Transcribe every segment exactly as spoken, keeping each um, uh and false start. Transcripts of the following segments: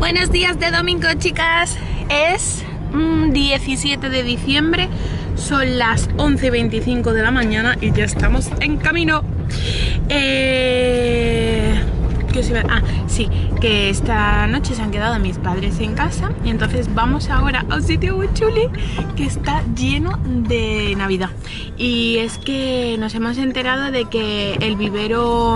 Buenos días de domingo, chicas. Es mmm, diecisiete de diciembre, son las once y veinticinco de la mañana y ya estamos en camino. Eh... ¿Qué os iba a... Ah, sí, que esta noche se han quedado mis padres en casa y entonces vamos ahora a un sitio muy chuli que está lleno de Navidad. Y es que nos hemos enterado de que el vivero...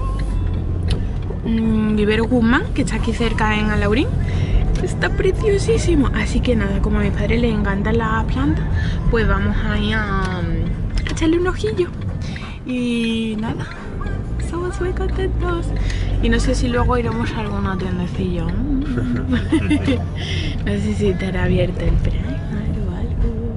Vivero Guzmán, que está aquí cerca en Alaurín, está preciosísimo. Así que nada, como a mis padres les encantan las plantas, pues vamos ahí a, a echarle un ojillo. Y nada, somos muy contentos. Y no sé si luego iremos a alguna tiendecilla. No sé si estará abierto el Primark o algo.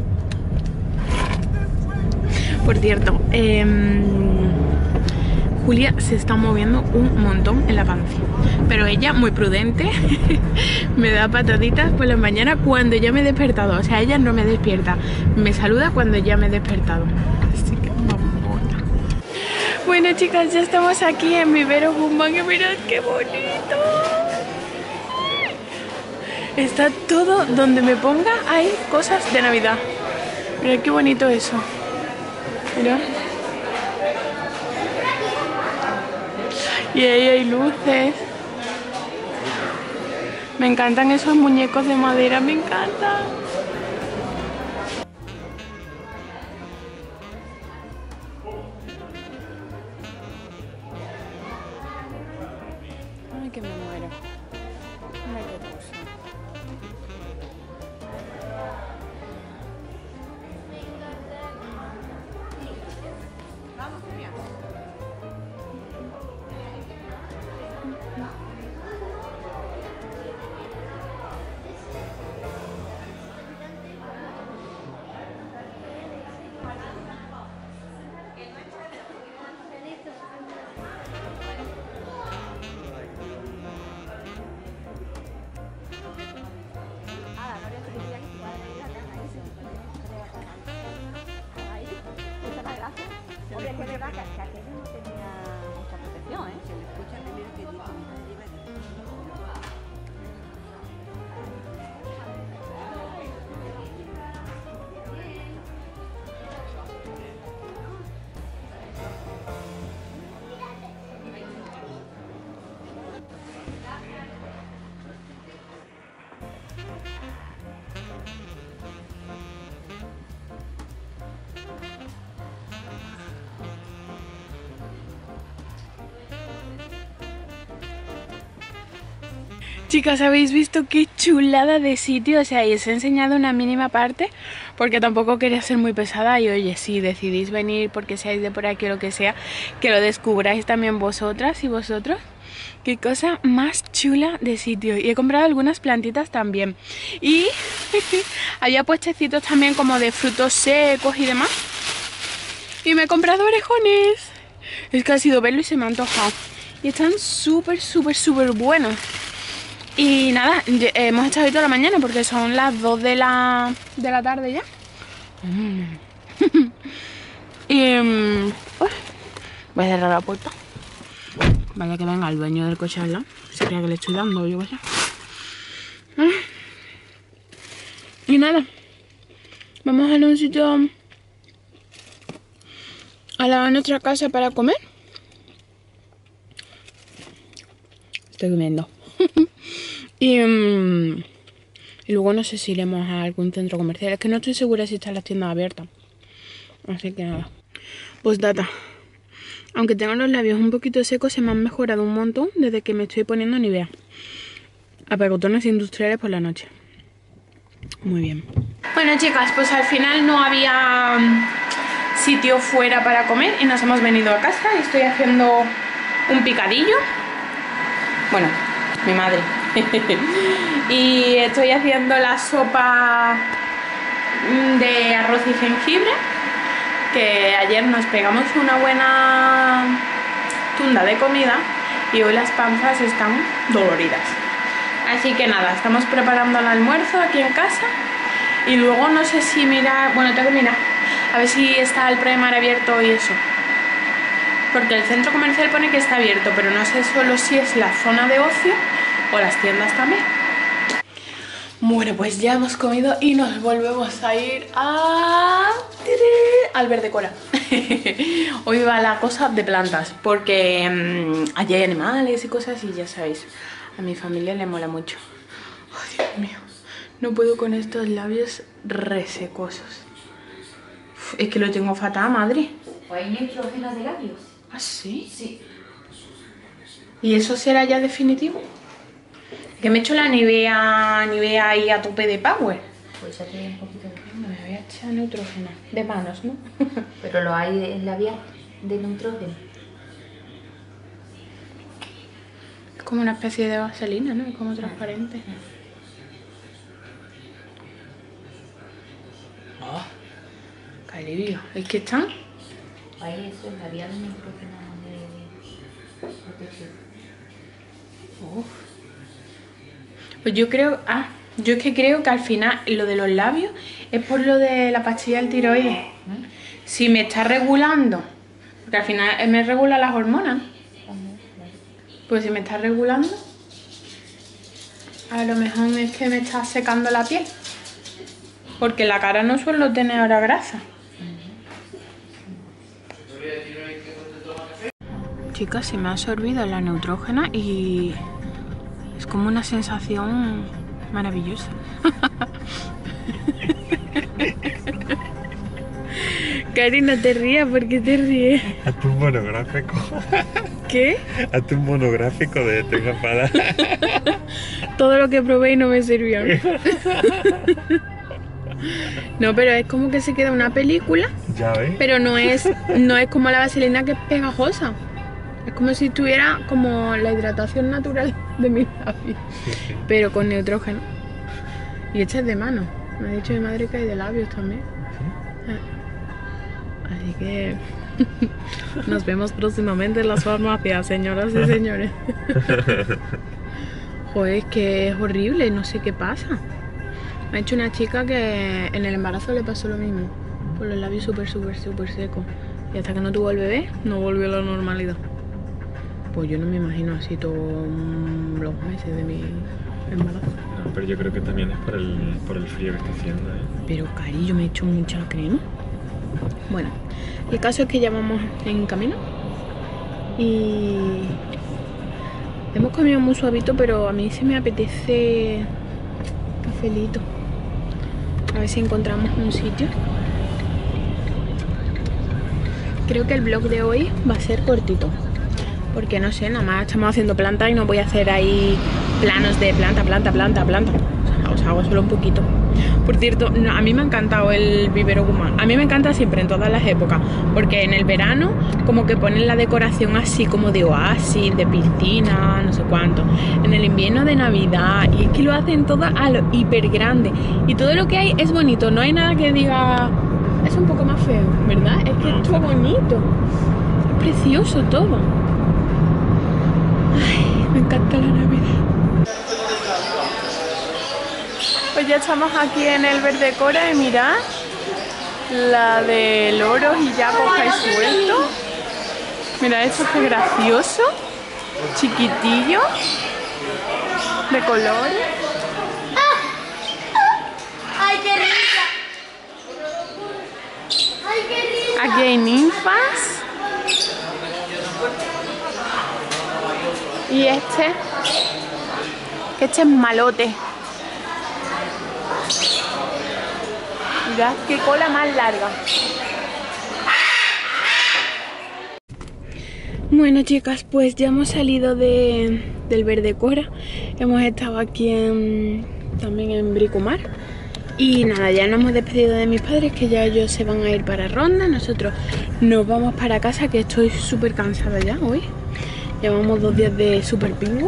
Por cierto, eh, Julia se está moviendo un montón en la panza, pero ella, muy prudente, me da pataditas por la mañana cuando ya me he despertado. O sea, ella no me despierta, me saluda cuando ya me he despertado. Así que vamos. Bueno, chicas, ya estamos aquí en Vivero Guzmán y mirad qué bonito. Está todo donde me ponga, hay cosas de Navidad. Mirad qué bonito eso. Mirad. Y ahí hay luces. Me encantan esos muñecos de madera, me encantan. Ay, que me muero. Ay, qué cosa. Hombre, es que es verdad que aquello no tenía mucha protección, ¿eh? Se le escucha primero que dice Chicas, ¿habéis visto qué chulada de sitio? O sea, y os he enseñado una mínima parte porque tampoco quería ser muy pesada. Y oye, si decidís venir porque seáis de por aquí o lo que sea, que lo descubráis también vosotras y vosotros. Qué cosa más chula de sitio. Y he comprado algunas plantitas también. Y había puestecitos también como de frutos secos y demás. Y me he comprado orejones. Es que ha sido verlo y se me ha antojado. Y están súper, súper, súper buenos. Y nada, hemos estado ahí toda la mañana porque son las dos de la, de la tarde ya. Mm. y um, uy, voy a cerrar la puerta. Vaya que venga el dueño del coche al lado. Se crea que le estoy dando, yo qué sé. Y nada, vamos a ir a un sitio a la nuestra casa para comer. Estoy comiendo. Y, um, y luego no sé si iremos a algún centro comercial. Es que no estoy segura si están las tiendas abiertas. Así que nada. Pues data. Aunque tengo los labios un poquito secos, se me han mejorado un montón desde que me estoy poniendo Nivea. Apegotones industriales por la noche. Muy bien. Bueno, chicas, pues al final no había sitio fuera para comer y nos hemos venido a casa y estoy haciendo un picadillo. Bueno, mi madre. Y estoy haciendo la sopa de arroz y jengibre, que ayer nos pegamos una buena tunda de comida y hoy las panzas están doloridas. Así que nada, estamos preparando el almuerzo aquí en casa y luego no sé si mirar, bueno, tengo que mirar a ver si está el Primark abierto y eso. porque el centro comercial pone que está abierto, pero no sé solo si es la zona de ocio o las tiendas también. Bueno, pues ya hemos comido y nos volvemos a ir a... al Verdecora. Hoy va la cosa de plantas, porque mmm, allí hay animales y cosas y ya sabéis, a mi familia le mola mucho. Oh, Dios mío, no puedo con estos labios resecosos. Uf, es que lo tengo fatal, madre. ¿Hay nitrógeno de labios? ¿Ah, sí? Sí. ¿Y eso será ya definitivo? Que me he hecho la Nivea, Nivea ahí a tope de power. Pues ya tiene un poquito de... Me voy a echar neutrógeno. De manos, ¿no? Pero lo hay en labial de nitrógeno. Es como una especie de vaselina, ¿no? Es como transparente. Oh, qué alivio. Es que están... Ahí eso es labial de nitrógeno de protección. Uf. Pues yo creo... Ah, yo es que creo que al final lo de los labios es por lo de la pastilla del tiroides. ¿Mm? Si me está regulando, porque al final me regula las hormonas. Pues si me está regulando, a lo mejor es que me está secando la piel. Porque la cara no suelo tener ahora grasa. Chicas, se me ha absorbido la neutrógena y es como una sensación maravillosa. Cari, no te rías, ¿por qué te ríes? Hazte un monográfico. ¿Qué? Hazte un monográfico de tengo para... Todo lo que probé y no me sirvió. No, pero es como que se queda una película. Ya ves. Pero no es, no es como la vaselina que es pegajosa. Es como si tuviera como la hidratación natural de mis labios. Sí, sí. Pero con neutrógeno. Y hecha es de mano. Me ha dicho mi madre que hay de labios también. ¿Sí? Así que nos vemos próximamente en las farmacias, señoras y señores. Joder, es que es horrible, no sé qué pasa. Me ha dicho una chica que en el embarazo le pasó lo mismo. Por los labios súper, súper, súper secos. Y hasta que no tuvo el bebé, no volvió a la normalidad. Pues yo no me imagino así todos los meses de mi embarazo. No, pero yo creo que también es por el, por el frío que está haciendo, ¿eh? Pero cari, yo me he hecho mucha crema. Bueno, el caso es que ya vamos en camino. Y hemos comido muy suavito, pero a mí se me apetece cafelito. A ver si encontramos un sitio. Creo que el vlog de hoy va a ser cortito. Porque no sé, nada más estamos haciendo planta y no voy a hacer ahí planos de planta, planta, planta, planta. O sea, os hago solo un poquito. Por cierto, no, a mí me ha encantado el vivero Guzmán. A mí me encanta siempre, en todas las épocas. Porque en el verano como que ponen la decoración así como de oasis, de piscina, no sé cuánto. En el invierno de Navidad. Y es que lo hacen todo a lo hiper grande. Y todo lo que hay es bonito. No hay nada que diga... Es un poco más feo, ¿verdad? Es que es todo bonito. Es precioso todo. Ay, me encanta la Navidad. Pues ya estamos aquí en el Verdecora y mirad la de loros y ya coja y suelto. Mirad esto, que gracioso, chiquitillo, de colores. ¡Ay, qué rica! ¡Ay, qué rica! Aquí hay ninfas. Y este, este es malote. Mirad qué cola más larga. Bueno, chicas, pues ya hemos salido de, del Verdecora. Hemos estado aquí en, también en Bricomar. Y nada, ya nos hemos despedido de mis padres, que ya ellos se van a ir para Ronda. Nosotros nos vamos para casa, que estoy súper cansada ya hoy. Llevamos dos días de super pingo.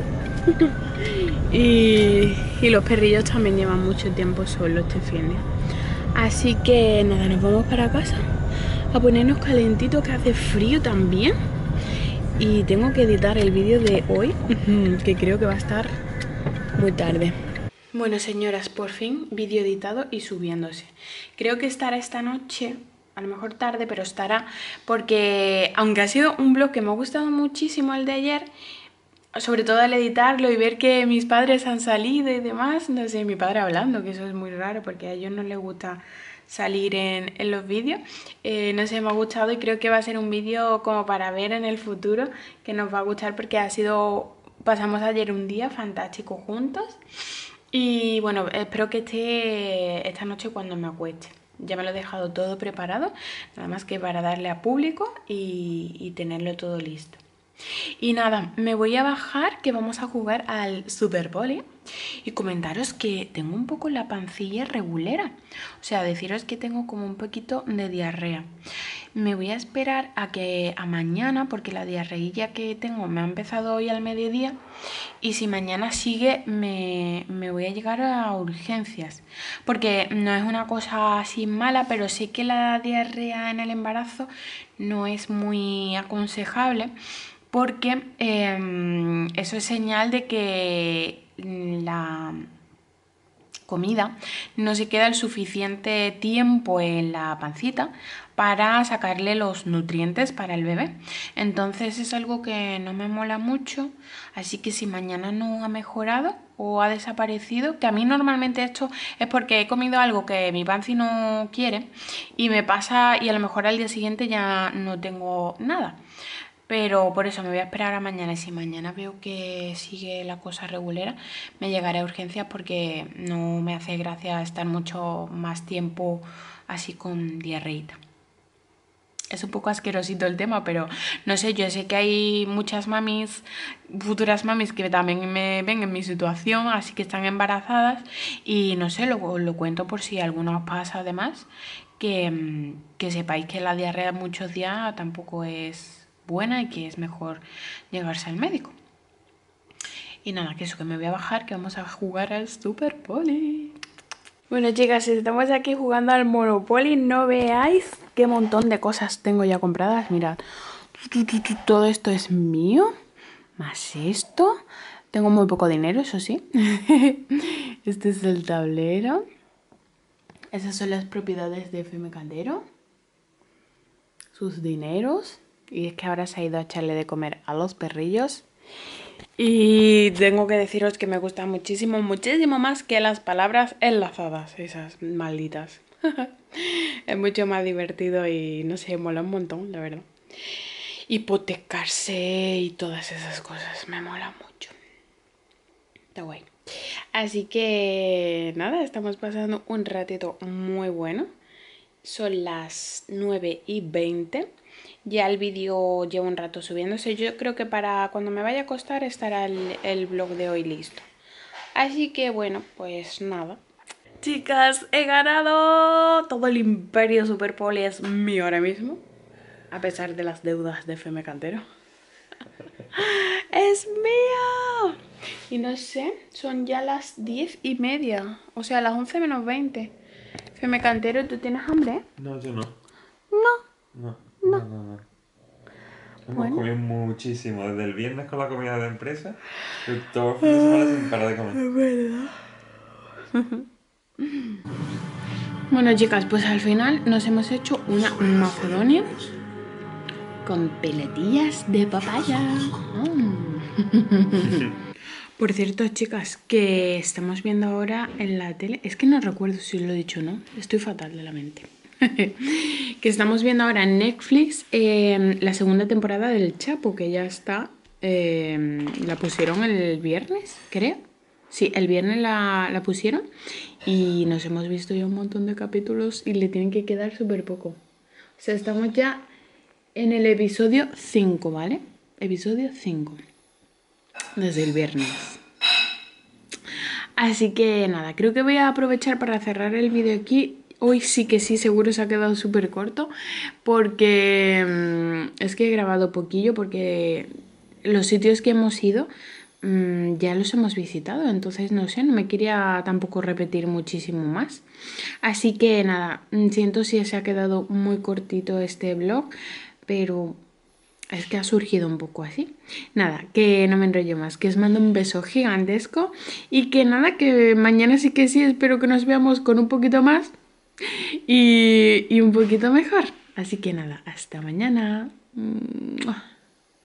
y, y los perrillos también llevan mucho tiempo solos este fin de. Así que nada, nos vamos para casa a ponernos calentitos, que hace frío también. Y tengo que editar el vídeo de hoy, que creo que va a estar muy tarde. Bueno, señoras, por fin vídeo editado y subiéndose. Creo que estará esta noche, a lo mejor tarde, pero estará, porque aunque ha sido un vlog que me ha gustado muchísimo el de ayer, sobre todo al editarlo y ver que mis padres han salido y demás, no sé, mi padre hablando, que eso es muy raro porque a ellos no les gusta salir en, en los vídeos. Eh, no sé, me ha gustado y creo que va a ser un vídeo como para ver en el futuro, que nos va a gustar porque ha sido, pasamos ayer un día fantástico juntos y bueno, espero que esté esta noche cuando me acueste. Ya me lo he dejado todo preparado, nada más que para darle a público y, y tenerlo todo listo. Y nada, me voy a bajar que vamos a jugar al Super Poli y comentaros que tengo un poco la pancilla regulera. O sea, deciros que tengo como un poquito de diarrea. Me voy a esperar a que a mañana, porque la diarreilla que tengo me ha empezado hoy al mediodía y si mañana sigue me, me voy a llegar a urgencias. Porque no es una cosa así mala, pero sé que la diarrea en el embarazo no es muy aconsejable. Porque eh, eso es señal de que la comida no se queda el suficiente tiempo en la pancita para sacarle los nutrientes para el bebé. Entonces es algo que no me mola mucho, así que si mañana no ha mejorado o ha desaparecido, que a mí normalmente esto es porque he comido algo que mi panza no quiere y me pasa y a lo mejor al día siguiente ya no tengo nada. Pero por eso me voy a esperar a mañana y si mañana veo que sigue la cosa regulera, me llegaré a urgencias porque no me hace gracia estar mucho más tiempo así con diarreíta. Es un poco asquerosito el tema, pero no sé, yo sé que hay muchas mamis, futuras mamis que también me ven en mi situación, así que están embarazadas y no sé, lo, lo cuento por si a alguno os pasa además, que, que sepáis que la diarrea muchos días tampoco es buena y que es mejor llevarse al médico. Y nada, que eso, que me voy a bajar, que vamos a jugar al Super Poli. Bueno, chicas, estamos aquí jugando al Monopoly. No veáis qué montón de cosas tengo ya compradas. Mirad, todo esto es mío, más esto. Tengo muy poco dinero, eso sí. Este es el tablero. Esas son las propiedades de F M Cantero. Sus dineros. Y es que ahora se ha ido a echarle de comer a los perrillos. Y tengo que deciros que me gusta muchísimo, muchísimo más que las palabras enlazadas, esas malditas. Es mucho más divertido y no sé, mola un montón, la verdad. Hipotecarse y todas esas cosas me mola mucho. Está guay. Así que nada, estamos pasando un ratito muy bueno. Son las nueve y veinte. Ya el vídeo lleva un rato subiéndose. Yo creo que para cuando me vaya a acostar estará el, el vlog de hoy listo. Así que bueno, pues nada. Chicas, he ganado. Todo el imperio Super Poli es mío ahora mismo. A pesar de las deudas de F M Cantero. ¡Es mío! Y no sé, son ya las diez y media. O sea, las once menos veinte. F M Cantero, ¿tú tienes hambre? No, yo no. No. No. No. No, no, no. Hemos Bueno. comido muchísimo. Desde el viernes con la comida de empresa. Y todo el fin de semana sin parar de comer. Es verdad. Bueno, chicas, pues al final nos hemos hecho una macedonia con peletillas de papaya. Mm. Por cierto, chicas, que estamos viendo ahora en la tele. Es que no recuerdo si lo he dicho o no. Estoy fatal de la mente. Que estamos viendo ahora en Netflix eh, la segunda temporada del Chapo, que ya está. Eh, la pusieron el viernes, creo. Sí, el viernes la, la pusieron. Y nos hemos visto ya un montón de capítulos y le tienen que quedar súper poco. O sea, estamos ya en el episodio cinco, ¿vale? Episodio cinco. Desde el viernes. Así que nada, creo que voy a aprovechar para cerrar el vídeo aquí. Hoy sí que sí, seguro se ha quedado súper corto. Porque mmm, es que he grabado poquillo. Porque los sitios que hemos ido mmm, ya los hemos visitado. Entonces no sé, no me quería tampoco repetir muchísimo más. Así que nada, siento si se ha quedado muy cortito este vlog. Pero es que ha surgido un poco así. Nada, que no me enrollo más, que os mando un beso gigantesco. Y que nada, que mañana sí que sí, espero que nos veamos con un poquito más y, y un poquito mejor. Así que nada, hasta mañana.